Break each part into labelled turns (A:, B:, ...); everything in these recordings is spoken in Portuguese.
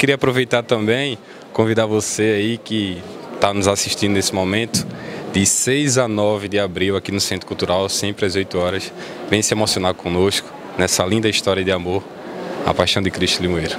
A: Queria aproveitar também, convidar você aí que está nos assistindo nesse momento, de 6 a 9 de abril aqui no Centro Cultural, sempre às 8 horas. Vem se emocionar conosco nessa linda história de amor, a Paixão de Cristo Limoeiro.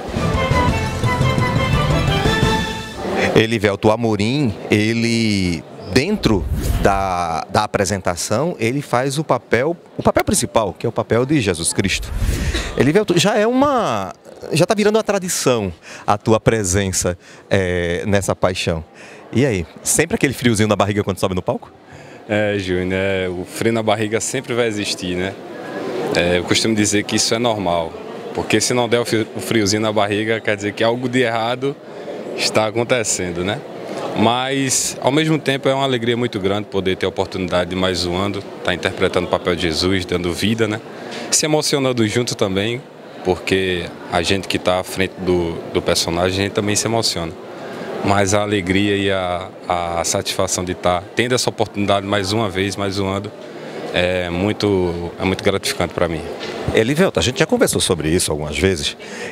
B: Elivelto Amorim, ele dentro da apresentação, ele faz o papel principal, que é o papel de Jesus Cristo. Elivelto, já está virando uma tradição a tua presença nessa paixão. E aí, sempre aquele friozinho na barriga quando sobe no palco?
A: Júnior, o frio na barriga sempre vai existir, né? Eu costumo dizer que isso é normal, porque se não der o friozinho na barriga, quer dizer que algo de errado está acontecendo, né? Mas, ao mesmo tempo, é uma alegria muito grande poder ter a oportunidade de mais um ano, estar interpretando o papel de Jesus, dando vida, né? Se emocionando junto também, porque a gente que está à frente do personagem, a gente também se emociona. Mas a alegria e a satisfação de estar tendo essa oportunidade mais uma vez, mais um ano, é muito gratificante para mim.
B: Elivelto, a gente já conversou sobre isso algumas vezes,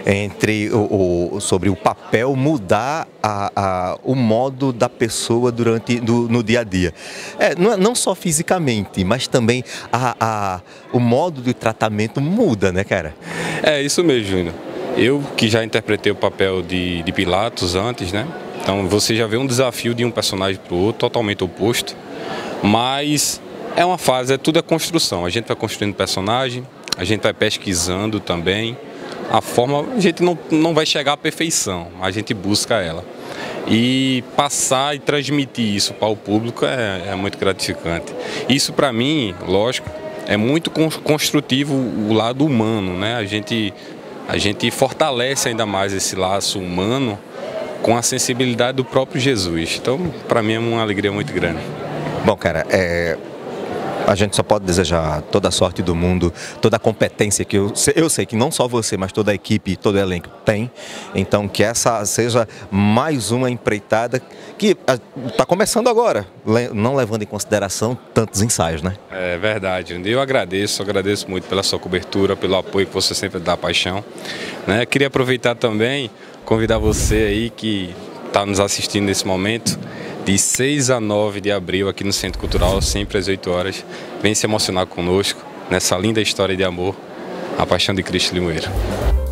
B: sobre o papel mudar o modo da pessoa no dia a dia. Não só fisicamente, mas também o modo de tratamento muda, né, cara?
A: É isso mesmo, Júnior. Eu que já interpretei o papel de Pilatos antes, né? Então você já vê um desafio de um personagem para o outro, totalmente oposto, mas é uma fase, tudo é construção. A gente vai construindo personagem, a gente vai pesquisando também. A gente não vai chegar à perfeição, a gente busca ela. E passar e transmitir isso para o público é muito gratificante. Isso para mim, lógico, é muito construtivo o lado humano, né? A gente fortalece ainda mais esse laço humano com a sensibilidade do próprio Jesus. Então, para mim é uma alegria muito grande.
B: Bom, cara, a gente só pode desejar toda a sorte do mundo, toda a competência que eu sei que não só você, mas toda a equipe, todo o elenco tem. Então, que essa seja mais uma empreitada que está começando agora, não levando em consideração tantos ensaios, né?
A: É verdade. Eu agradeço muito pela sua cobertura, pelo apoio que você sempre dá à Paixão, né? Queria aproveitar também, convidar você aí que está nos assistindo nesse momento, de 6 a 9 de abril aqui no Centro Cultural, sempre às 8 horas. Vem se emocionar conosco nessa linda história de amor, a Paixão de Cristo Limoeiro.